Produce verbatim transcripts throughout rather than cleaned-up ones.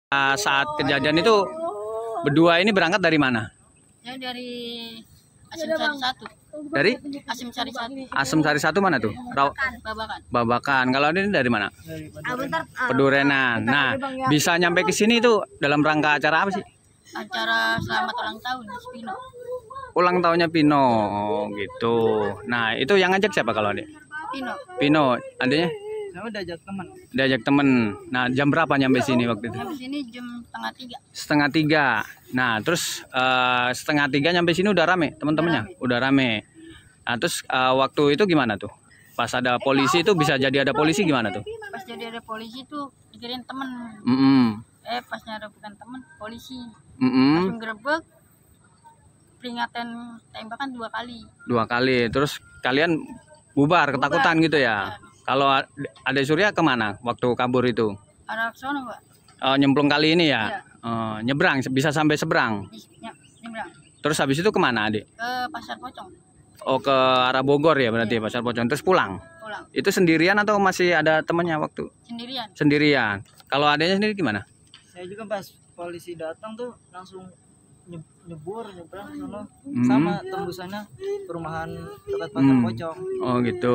Nah, saat kejadian itu berdua ini berangkat dari mana? Ya dari Asem Sari satu. Dari Asem Sari satu. Asem Sari satu mana tuh? Raw Babakan. Babakan. Kalau ini dari mana? Ah, bentar. Ah, Pedurenan. Nah, bisa nyampe ke sini itu dalam rangka acara apa sih? acara selamat ulang tahun Spino. Ulang tahunnya Pino, oh, gitu. Nah, itu yang ngajak siapa kalau adik? Pino. Pino, adanya? Saya udah ajak teman. Diajak temen. Nah, jam berapa nyampe sini waktu itu? Sampai sini jam setengah tiga. Setengah tiga. Nah, terus uh, setengah tiga nyampe sini udah rame teman-temannya, udah rame. Nah, terus uh, waktu itu gimana tuh? Pas ada polisi itu bisa jadi ada polisi gimana tuh? Pas jadi ada polisi tuh dikirim temen. Mm -mm. Eh pasnya ada bukan temen, polisi. Mm -mm. Langsung gerebek. Peringatan tembakan dua kali. Dua kali. Terus kalian bubar, ketakutan gitu ya? Kalau Ade Surya kemana waktu kabur itu? Arah sono, Pak. Oh, nyemplung kali ini ya? Iya. Oh, nyebrang, bisa sampai seberang. Ya, nyebrang. Terus habis itu kemana adik? Ke Pasar Pocong. Oh, ke arah Bogor ya berarti, Iya. Pasar Pocong. Terus pulang? Pulang. Itu sendirian atau masih ada temannya waktu? Sendirian. Sendirian. Kalau adanya sendiri gimana? Saya juga pas polisi datang tuh langsung nyebur nyebrang sono Hmm. sama tembusannya perumahan dekat Pasar Hmm. Pocong. Oh gitu.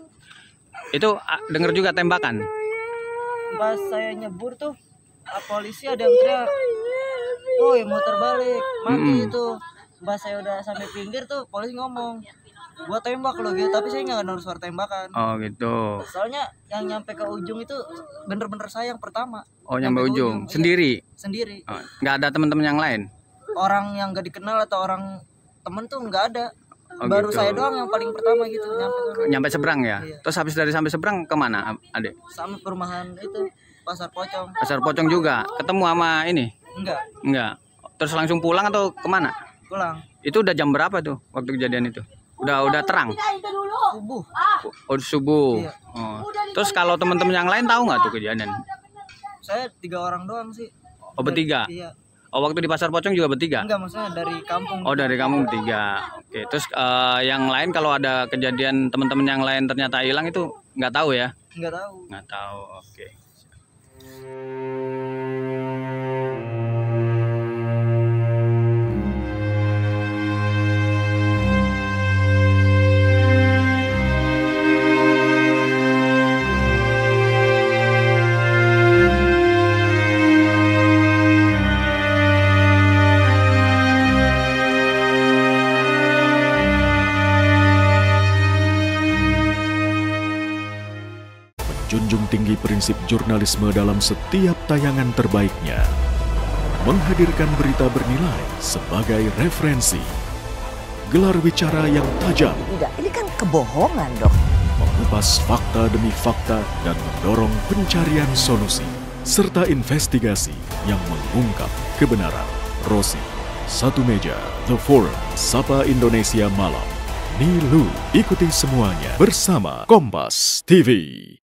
Itu ah, denger juga tembakan? Pas saya nyebur tuh ah, polisi ada yang teriak, "Woi, muter balik, mati Mm-mm. itu." Pas saya udah sampai pinggir tuh polisi ngomong, "Gua tembak lo gitu," tapi saya nggak denger suara tembakan. Oh gitu. Soalnya yang nyampe ke ujung itu bener-bener saya yang pertama. Oh nyampe Nyampe ke ujung. ujung, iya. Sendiri? Sendiri. Oh, nggak ada teman-teman yang lain? Orang yang gak dikenal atau orang temen tuh nggak ada. Oh, Baru gitu. saya doang yang paling pertama gitu nyampe ke Nyampe seberang ya? Iya. Terus habis dari sampai seberang kemana adek? sama perumahan itu Pasar Pocong. Pasar Pocong juga? Ketemu sama ini? Enggak, Enggak. Terus langsung pulang atau kemana? pulang Itu udah jam berapa tuh waktu kejadian itu? Udah udah terang? subuh. Oh subuh. Iya. Oh. Terus kalau teman-teman yang lain tahu nggak tuh kejadian? Saya tiga orang doang sih. Oh bertiga? Iya. Oh waktu di Pasar Pocong juga bertiga? Enggak, maksudnya dari kampung. Oh dari kamu bertiga. Oke. Terus eh, yang lain kalau ada kejadian teman-teman yang lain ternyata hilang itu nggak tahu ya? Enggak tahu. Nggak tahu. Oke. Junjung tinggi prinsip jurnalisme dalam setiap tayangan terbaiknya. Menghadirkan berita bernilai sebagai referensi. Gelar bicara yang tajam. Tidak, ini kan kebohongan dong. Mengupas fakta demi fakta dan mendorong pencarian solusi. Serta investigasi yang mengungkap kebenaran. Rosi, Satu Meja, The Forum, Sapa Indonesia Malam. Nilu, ikuti semuanya bersama Kompas T V.